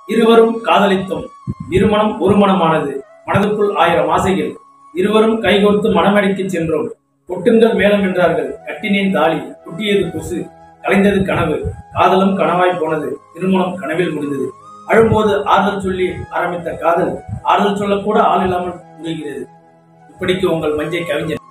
இருவரும் காதலித்தோம். இருமனம் ஒரு மனமானது. மனதுக்குள் 1000 ஆசைகள். இருவரும் கைகோர்த்து மணமேடைக்குச் சென்றோம். கொட்டுங்கள் மேளம் என்றார்கள். கட்டினேன் தாலி. குட்டியது கொசு. கலைந்தது கனவு. காதலும் கனவாய் போனது. திருமணம் கனவில் முடிந்தது. அழும்போது ஆறுதல் சொல்லி ஆரம்பித்த காதல் ஆறுதல் சொல்லக்கூட ஆள் இல்லாமல் முடிகிறது. இப்படிக்கு உங்கள் மஞ்சை கவிஞன்.